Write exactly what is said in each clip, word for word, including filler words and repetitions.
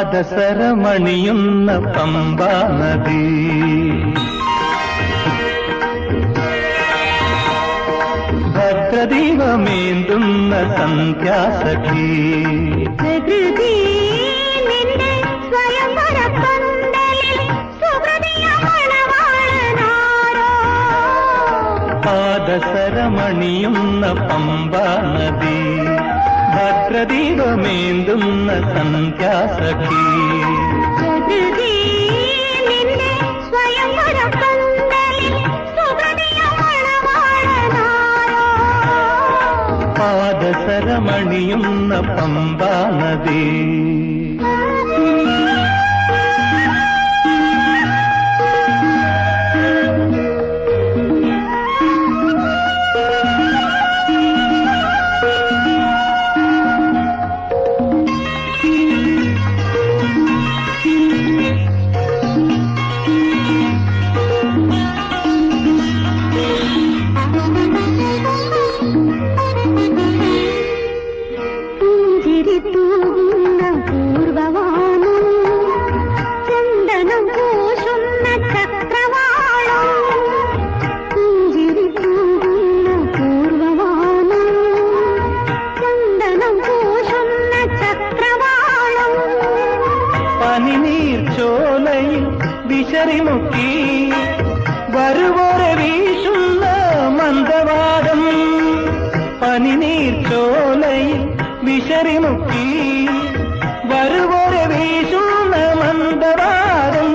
പാദസരമണിയുന്ന പമ്പാ നദി ഭദ്രദീപമേന്തുന്ന സന്ധ്യാസഖി പ്രകൃതി നിന്റെ സ്വയംവരപ്പന്തലിൽ സുഹൃതിയമണവാളനാരോ പാദസരമണിയുന്ന പമ്പാ നദി ഭദ്രദീപമേന്തുന്ന സന്ധ്യാസഖി പ്രകൃതി നിന്റെ സ്വയംവരപ്പന്തലിൽ സുഹൃതിയമണവാളനാരോ പാദസരമണിയുന്ന പമ്പാ നദി തൂങ്ങുന്ന പൂർവവാനം ചന്ദനം പൂശുന്ന ചക്രവാളം പുഞ്ചിരി തൂങ്ങുന്ന പൂർവവാനം ചന്ദനം പൂശുന്ന ചക്രവാളം പനിനീർ ചോലയിൽ വിശറിമുക്കി വരുവോരെ വീശുന്ന മന്ദവാദം പനിനീർ ചോലയിൽ വിശറിമുക്കി വരുവോരെ വീശുന്ന മന്ദവാദം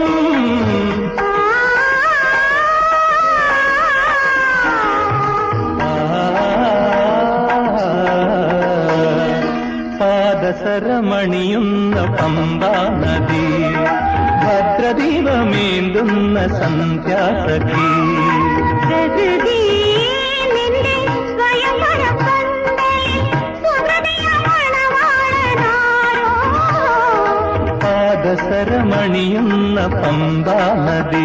പാദസരമണിയുന്ന പമ്പാ നദി ഭദ്രദീപമേന്തുന്ന സന്ധ്യാസഖി പ്രകൃതി നിന്റെ സ്വയംവരപ്പന്തലിൽ സുഹൃതിയമണവാളനാരോ പാദസരമണിയുന്ന പമ്പാ നദി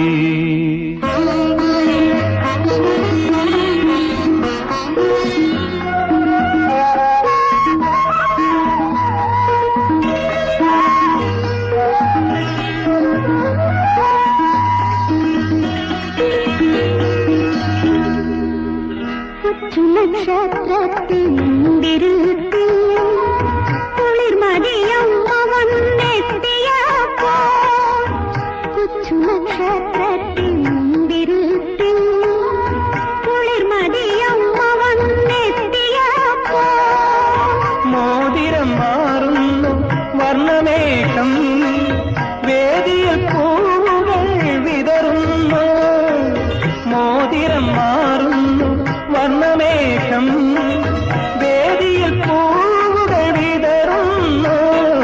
നക്ഷത്രത്തിൽ മുന്തിരുത്തിൽ കുളിർമതിയമ്മ വന്നെത്തിയപ്പോൾ കൊച്ചു നക്ഷത്രത്തിൽ മുന്തിരുത്തിൽ കുളിർമതിയമ്മ വന്നെത്തിയപ്പോൾ മോതിരം മാറുന്നു വർണ്ണമേഘം വേദിയിൽ പൂവുകൾ വിതറുന്നു മോതിരം മാറുന്നു വർണ്ണമേഘം വേദിയിൽ പൂവുകൾ വിതറുന്നു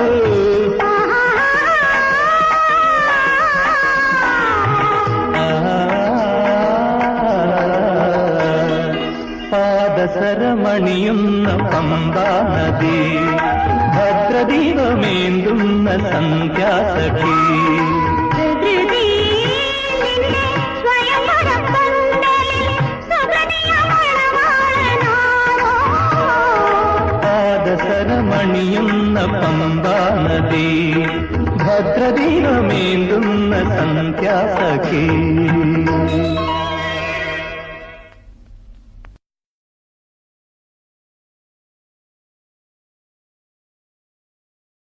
പാദസരമണിയുന്ന പമ്പാ നദി ഭദ്രദീപമേന്തുന്ന സന്ധ്യാസഖി പ്രകൃതി നിന്റെ സ്വയംവരപ്പന്തലിൽ സുഹൃതിയമണവാളനാരോ പാദസരമണിയുന്ന പമ്പാ നദി ഭദ്രദീപമേന്തുന്ന സന്ധ്യാസഖി